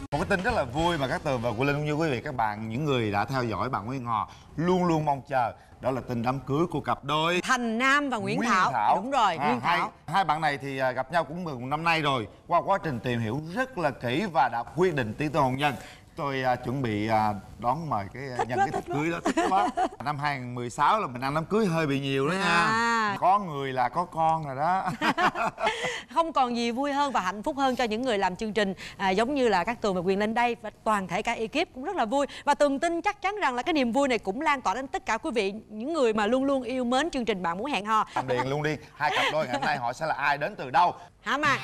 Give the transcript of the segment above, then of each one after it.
Một cái tin rất là vui mà Cát Tường và Quyền Linh cũng như quý vị các bạn, những người đã theo dõi bạn Nguyễn Ngò luôn luôn mong chờ, đó là tin đám cưới của cặp đôi Thành Nam và Nguyễn Thảo. Đúng rồi, Nguyễn Thảo. Hai bạn này thì gặp nhau cũng 10 năm nay rồi. Qua quá trình tìm hiểu rất là kỹ và đã quyết định tiến tới hôn nhân. Tôi chuẩn bị đón mời cái nhân cái tiệc cưới đó, thích quá. Năm 2016 là mình ăn đám cưới hơi bị nhiều đó nha. Có người là có con rồi đó. Không còn gì vui hơn và hạnh phúc hơn cho những người làm chương trình giống như là Cát Tường và Quyền Linh đây, và toàn thể cả ekip cũng rất là vui. Và Tường tin chắc chắn rằng là cái niềm vui này cũng lan tỏa đến tất cả quý vị, những người mà luôn luôn yêu mến chương trình Bạn Muốn Hẹn Hò. Làm điện luôn đi, hai cặp đôi ngày hôm nay họ sẽ là ai, đến từ đâu? Hả mà.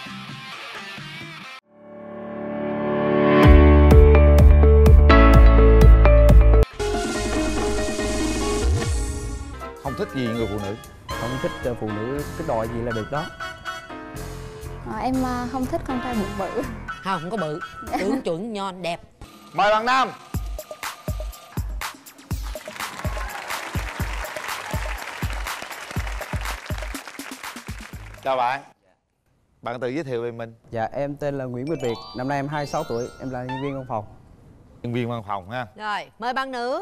Không thích gì người phụ nữ? Không thích phụ nữ cái đòi gì là được đó. Em không thích con trai bụng bự. Không có bự, tướng chuẩn nhon đẹp. Mời bạn nam. Chào bạn. Bạn tự giới thiệu về mình. Dạ em tên là Nguyễn Minh Việt, năm nay em 26 tuổi, em là nhân viên văn phòng. Nhân viên văn phòng ha. Rồi, mời bạn nữ.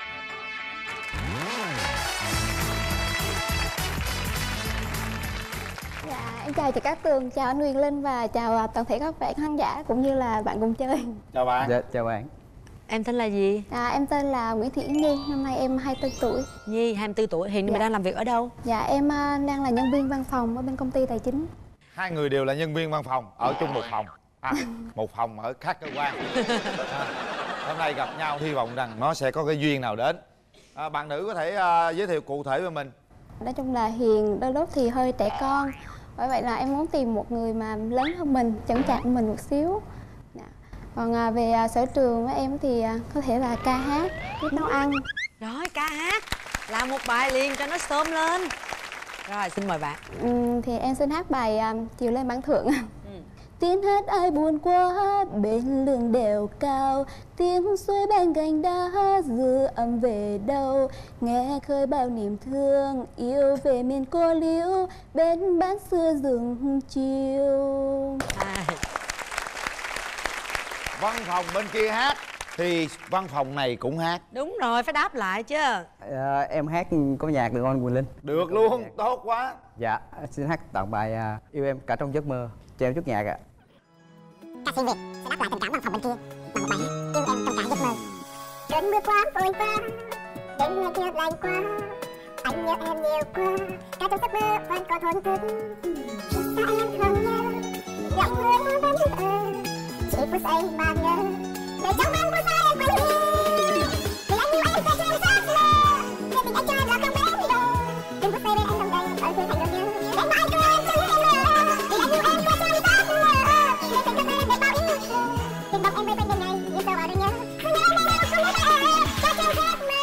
Dạ, em chào chị Cát Tường, chào anh Quyền Linh và chào toàn thể các bạn khán giả cũng như là bạn cùng chơi. Chào bạn. Dạ, chào bạn. Em tên là gì? Em tên là Nguyễn Thị Yến Nhi, năm nay em 24 tuổi. Nhi, 24 tuổi, hiện mình đang làm việc ở đâu? Dạ, em đang là nhân viên văn phòng ở bên công ty tài chính. Hai người đều là nhân viên văn phòng, ở chung một phòng. Một phòng ở khác cơ quan. Hôm nay gặp nhau hy vọng rằng nó sẽ có cái duyên nào đến. Bạn nữ có thể giới thiệu cụ thể về mình. Nói chung là hiền, đôi lúc thì hơi trẻ con. Bởi vậy là em muốn tìm một người mà lớn hơn mình, chững chạc hơn mình một xíu. Còn về sở trường của em thì có thể là ca hát, biết nấu ăn. Rồi, ca hát, làm một bài liền cho nó sớm lên. Rồi, xin mời bạn. Thì em xin hát bài Chiều Lên Bán Thượng. Tiếng hát ai buồn quá bên lưng đèo cao, tiếng suối bên gành đá dư âm về đâu, nghe khơi bao niềm thương yêu về miền cô liễu bên bán xưa rừng chiều. Văn phòng bên kia hát thì văn phòng này cũng hát. Đúng rồi, phải đáp lại chứ. Em hát có nhạc được không Quyền Linh? Được luôn, tốt quá. Dạ, xin hát tặng bài Yêu Em Cả Trong Giấc Mơ. Cho em chút nhạc ạ. Ca sĩ Việt sẽ đáp lại tình cảm văn phòng bên kia bằng một bài hát Yêu Em Trong Cả Giấc Mơ. Cơn mưa quá vội vã, đêm ngày kia lạnh quá, anh nhớ em nhiều quá, cả trong giấc mơ vẫn còn thổn thức. Sao em không nhớ, giọng người vẫn thơ, chỉ phút giây mà ngờ, để trong em có sao em quên đi. Vì anh yêu em phải cho em giấc mơ, để tình anh cho em là không bé đi đâu. Đừng phút giây bên em đồng đầy, vẫn cứ thành nỗi nhớ, để mãi có em trong em mơ. Vì anh yêu em phải cho em giấc mơ, để tình thân em để bao yêu thương. Tình bóng em với bên ngày, nhưng sao vào đây nhớ, không nhớ em đâu, không nhớ em, cho em giấc mơ.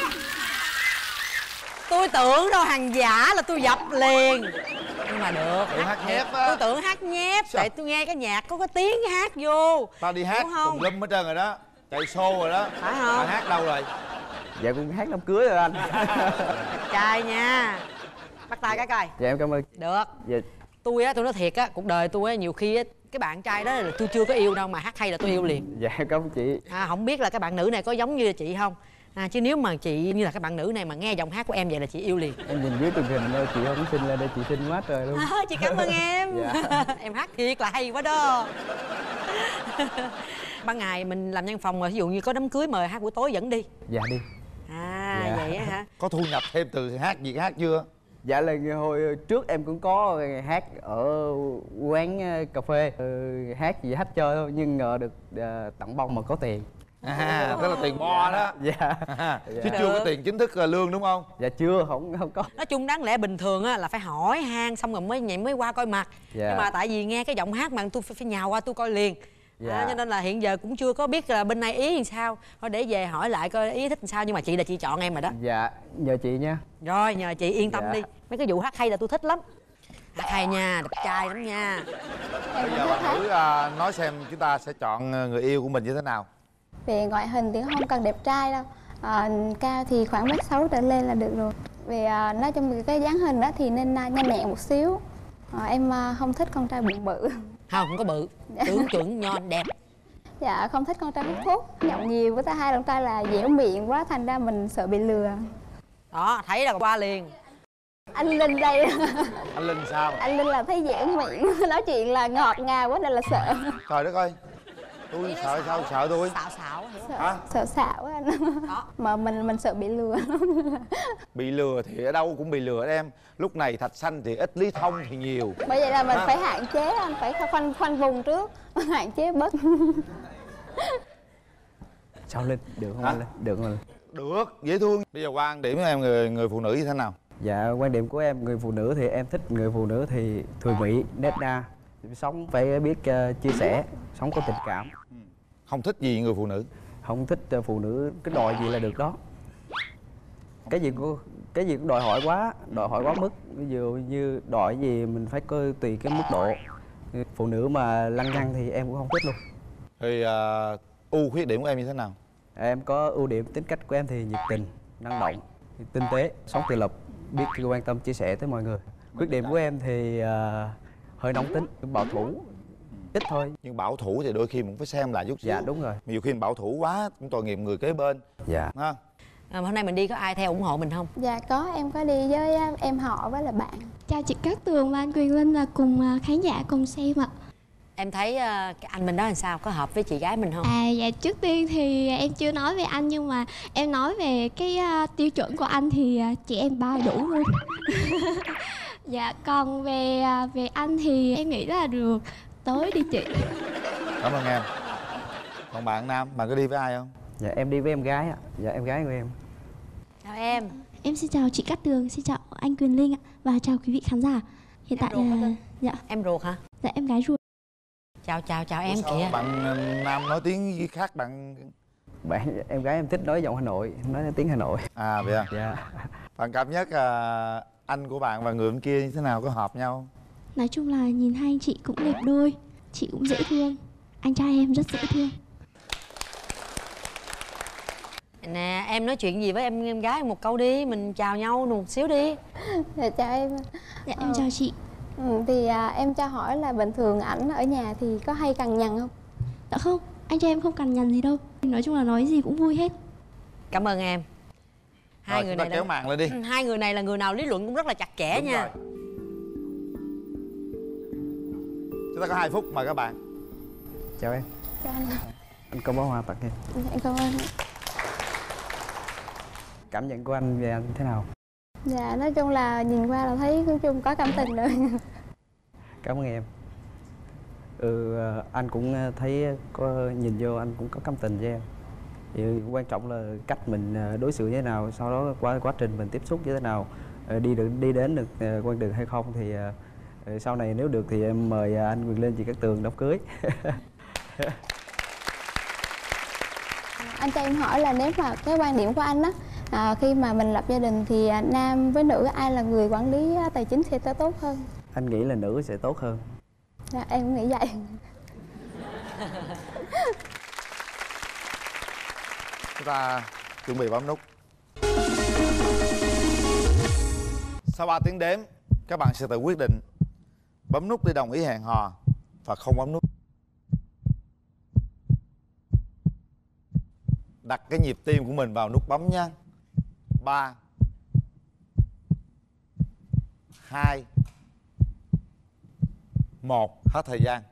Tôi tưởng đâu hàng giả là tôi dập liền. Nhưng mà được, Tưởng hát nhép á. tôi tưởng hát nhép. Sao? Tại tôi nghe cái nhạc có cái tiếng hát vô. Tao đi hát tùm lum hết trơn rồi đó, chạy show rồi đó. Phải không? Bạn hát đâu rồi? Dạ cũng hát đám cưới rồi anh. Trai nha. Bắt tay cái coi. Dạ em cảm ơn. Được. Dạ. Tôi á, tôi nói thiệt á, cuộc đời tôi á, nhiều khi á, cái bạn trai đó là tôi chưa có yêu đâu mà hát hay là tôi yêu liền. Dạ em cảm ơn chị. Không biết là cái bạn nữ này có giống như chị không? Chứ nếu mà chị như là cái bạn nữ này mà nghe giọng hát của em vậy là chị yêu liền. Em nhìn dưới truyền hình thôi, chị không xinh lên đây, chị xinh quá trời luôn. Chị cảm ơn em. Dạ. Em hát thiệt là hay quá đó. Ban ngày mình làm văn phòng mà ví dụ như có đám cưới mời hát buổi tối dẫn đi. Dạ đi. Dạ. Vậy á hả? Có thu nhập thêm từ hát việc hát chưa? Dạ là hồi trước em cũng có hát ở quán cà phê, hát gì hát chơi thôi, nhưng ngờ được tặng bông mà có tiền. Tức là tiền bo đó. Dạ. Chứ chưa có tiền chính thức lương đúng không? Dạ chưa, không có. Nói chung đáng lẽ bình thường á là phải hỏi han xong rồi mới qua coi mặt. Dạ. Nhưng mà tại vì nghe cái giọng hát mà tôi phải nhào qua tôi coi liền. Dạ. Cho nên là hiện giờ cũng chưa có biết là bên này ý làm sao. Thôi để về hỏi lại coi ý thích làm sao, nhưng mà chị là chị chọn em rồi đó. Dạ, nhờ chị nha. Rồi nhờ chị yên tâm Dạ. đi. Mấy cái vụ hát hay là tôi thích lắm. Hát hay nha, đẹp trai lắm nha. Bây giờ bạn nữ nói xem chúng ta sẽ chọn người yêu của mình như thế nào? Về ngoại hình thì không cần đẹp trai đâu, cao thì khoảng 1m6 trở lên là được rồi. Về nói chung cái dáng hình đó thì nên nhanh nhẹn một xíu. Em không thích con trai bụng bự. Không có bự, tướng chuẩn nhon đẹp. Dạ không thích con trai hút thuốc, nhậu nhiều, với hai con trai là dẻo miệng quá, thành ra mình sợ bị lừa. Đó, thấy là qua liền. Anh Linh đây. Anh Linh sao? Anh Linh là thấy dẻo miệng, nói chuyện là ngọt ngào quá nên là sợ. Trời đất ơi, tôi sợ sao sợ tôi? Xạo xạo hiểu không? Hả? Sợ xạo quá anh. Đó. Mà mình sợ bị lừa. Bị lừa thì ở đâu cũng bị lừa em. Lúc này Thạch Xanh thì ít, Lý Thông thì nhiều. Bởi vậy là mình phải hạn chế, anh phải khoanh vùng trước, hạn chế bớt. Sao Linh, được không Hả? anh Linh? Được không anh Linh? Được, dễ thương. Bây giờ quan điểm của em người phụ nữ như thế nào? Dạ, quan điểm của em, người phụ nữ thì em thích người phụ nữ thì thùy mị, nết na, sống phải biết chia sẻ, sống có tình cảm. Không thích gì người phụ nữ? Không thích phụ nữ cứ đòi gì là được đó. Cái gì cũng đòi hỏi quá mức. Ví dụ như đòi gì mình phải coi tùy cái mức độ. Phụ nữ mà lăng nhăng thì em cũng không thích luôn. Thì ưu khuyết điểm của em như thế nào? Em có ưu điểm, tính cách của em thì nhiệt tình, năng động, tinh tế, sống tự lập, biết quan tâm chia sẻ tới mọi người. Khuyết điểm của em thì hơi nóng tính, bảo thủ, ít thôi. Nhưng bảo thủ thì đôi khi mình phải xem lại chút xíu. Dạ đúng rồi. Nhiều khi mình bảo thủ quá cũng tội nghiệp người kế bên. Dạ. Ha? Hôm nay mình đi có ai theo ủng hộ mình không? Dạ có, em có đi với em họ với là bạn. Chào chị Cát Tường và anh Quyền Linh và cùng khán giả cùng xem ạ. Em thấy cái anh bên đó làm sao? Có hợp với chị gái mình không? Dạ trước tiên thì em chưa nói về anh, nhưng mà em nói về cái tiêu chuẩn của anh thì chị em bao đủ luôn. Dạ còn về anh thì em nghĩ là được, tới đi chị. Cảm ơn em. Còn bạn nam, bạn có đi với ai không? Dạ em đi với em gái ạ. Dạ em gái của em. Chào em. Em xin chào chị Cát Tường, xin chào anh Quyền Linh ạ, và chào quý vị khán giả. Hiện tại là dạ Em ruột hả? dạ em gái ruột. Chào em Sao kìa. bạn nam nói tiếng khác bạn? Em gái em thích nói giọng Hà Nội, nói tiếng Hà Nội. À vậy à? Dạ. Bạn cảm giác anh của bạn và người bên kia như thế nào, có hợp nhau? Nói chung là nhìn hai anh chị cũng đẹp đôi, chị cũng dễ thương, anh trai em rất dễ thương. Nè, em nói chuyện gì với em gái một câu đi, mình chào nhau một xíu đi. Dạ chào em. Dạ em chào chị. Thì em cho hỏi là bình thường ảnh ở nhà thì có hay cằn nhằn không? Dạ không, anh trai em không cằn nhằn gì đâu. Nói chung là nói gì cũng vui hết. Cảm ơn em. Hai người này kéo màn lên đi. Hai người này là người nào lý luận cũng rất là chặt chẽ. Đúng nha. Rồi. Chúng ta có 2 phút, mời các bạn. Chào em. Chào anh. Anh có bó hoa tặng em. Em cảm ơn. Cảm nhận của anh về anh thế nào? Dạ nói chung là nhìn qua là thấy nói chung có cảm tình rồi. Cảm ơn em. Anh cũng thấy có nhìn vô anh cũng có cảm tình với em. Thì quan trọng là cách mình đối xử như thế nào, sau đó qua quá trình mình tiếp xúc như thế nào, đi đến được con đường hay không thì sau này nếu được thì em mời anh Quyền Linh, chị Cát Tường đám cưới. Anh cho em hỏi là nếu mà cái quan điểm của anh á, khi mà mình lập gia đình thì nam với nữ ai là người quản lý tài chính sẽ tốt hơn? Anh nghĩ là nữ sẽ tốt hơn. Dạ, em cũng nghĩ vậy. Chúng ta chuẩn bị bấm nút. Sau 3 tiếng đếm, các bạn sẽ tự quyết định bấm nút để đồng ý hẹn hò và không bấm nút. Đặt cái nhịp tim của mình vào nút bấm nha. 3 2 1, hết thời gian.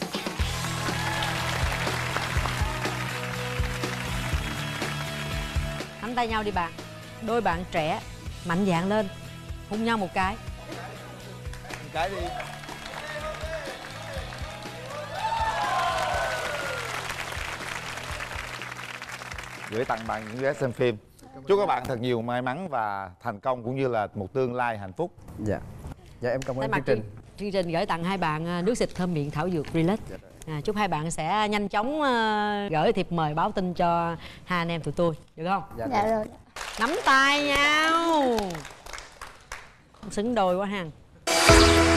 Nắm tay nhau đi bạn. Đôi bạn trẻ mạnh dạn lên, hôn nhau một cái. Một cái đi. Gửi tặng bạn những vé xem phim. Chúc các bạn thật nhiều may mắn và thành công, cũng như là một tương lai hạnh phúc. Dạ. Dạ em cảm ơn Thay mặt chương trình. chương trình gửi tặng hai bạn nước xịt thơm miệng thảo dược Relax. Chúc hai bạn sẽ nhanh chóng gửi thiệp mời báo tin cho hai anh em tụi tôi, được không? Dạ rồi. Nắm tay nhau. Xứng đôi quá ha.